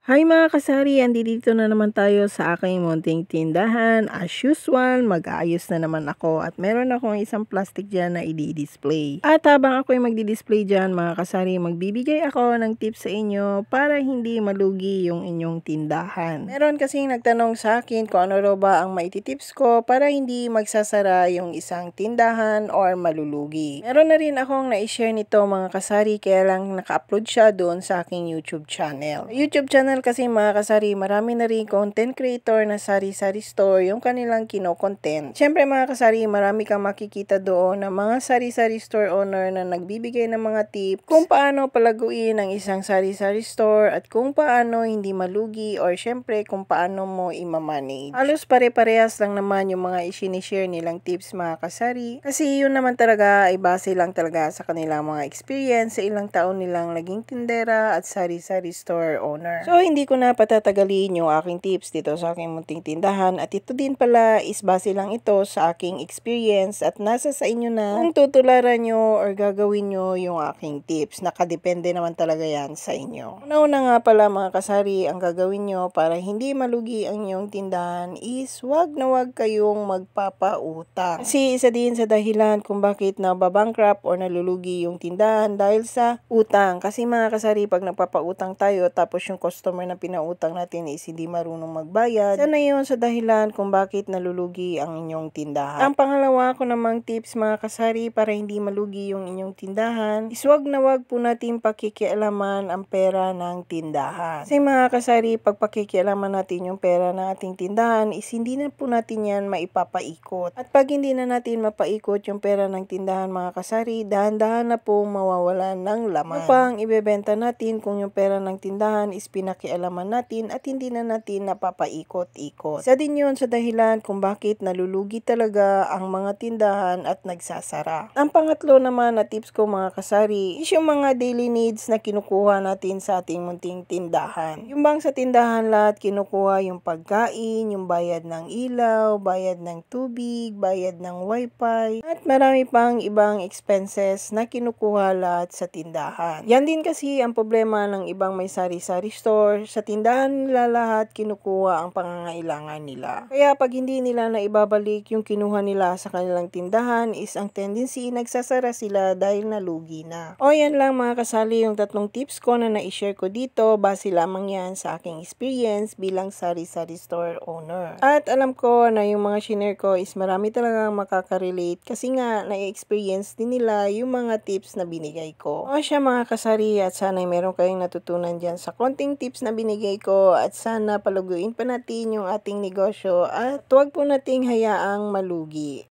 Hi mga kasari, andito na naman tayo sa aking munting tindahan. As usual, mag-aayos na naman ako at meron akong isang plastic dyan na i-display. At habang ako'y magdi-display dyan mga kasari, magbibigay ako ng tips sa inyo para hindi malugi yung inyong tindahan. Meron kasing nagtanong sa akin kung ano raw ba ang maititips ko para hindi magsasara yung isang tindahan or malulugi. Meron na rin akong na-share nito mga kasari, kaya lang naka-upload siya doon sa aking YouTube channel. YouTube channel kasi mga kasari, marami na rin content creator na sari-sari store yung kanilang kino-content. Siyempre mga kasari, marami kang makikita doon na mga sari-sari store owner na nagbibigay ng mga tips kung paano palaguin ang isang sari-sari store at kung paano hindi malugi or siyempre kung paano mo i-manage. Halos pare-parehas lang naman yung mga i-share nilang tips mga kasari, kasi yun naman talaga ay base lang talaga sa kanilang mga experience sa ilang taon nilang naging tindera at sari-sari store owner. So hindi ko na patatagalin yung aking tips dito sa aking munting tindahan, at ito din pala is base lang ito sa aking experience at nasa sa inyo na kung tutularan nyo or gagawin nyo yung aking tips. Nakadepende naman talaga yan sa inyo. Una-una nga pala mga kasari, ang gagawin nyo para hindi malugi ang inyong tindahan is wag na wag kayong magpapautang. Kasi isa din sa dahilan kung bakit nababankrupt or nalulugi yung tindahan dahil sa utang. Kasi mga kasari, pag nagpapautang tayo tapos yung customer na pinautang natin is hindi marunong magbayad, sana yun sa dahilan kung bakit nalulugi ang inyong tindahan. Ang pangalawa ko namang tips mga kasari para hindi malugi yung inyong tindahan is wag na wag po natin pakikialaman ang pera ng tindahan. Kasi mga kasari, pag pakikialaman natin yung pera ng ating tindahan is hindi na po natin yan maipapaikot. At pag hindi na natin mapaikot yung pera ng tindahan mga kasari, dahan-dahan na po mawawalan ng laman. Upang ibebenta natin kung yung pera ng tindahan is pinakialaman natin at hindi na natin napapaikot-ikot. Isa din yun sa dahilan kung bakit nalulugi talaga ang mga tindahan at nagsasara. Ang pangatlo naman na tips ko mga kasari is yung mga daily needs na kinukuha natin sa ating munting tindahan. Yung bang sa tindahan lahat kinukuha yung pagkain, yung bayad ng ilaw, bayad ng tubig, bayad ng wifi, at marami pang ibang expenses na kinukuha lahat sa tindahan. Yan din kasi ang problema ng ibang may sari-sari store. Sa tindahan nila lahat kinukuha ang pangangailangan nila. Kaya pag hindi nila na ibabalik yung kinuha nila sa kanilang tindahan is ang tendency nagsasara sila dahil nalugi na. O yan lang mga kasali yung tatlong tips ko na na-share ko dito. Base lamang yan sa aking experience bilang sari-sari store owner. At alam ko na yung mga shinare ko is marami talagang makaka-relate kasi nga na-experience din nila yung mga tips na binigay ko. O siya mga kasari, at sana meron kayong natutunan dyan sa konting tips na binigay ko, at sana palaguin pa natin yung ating negosyo at huwag po nating hayaang malugi.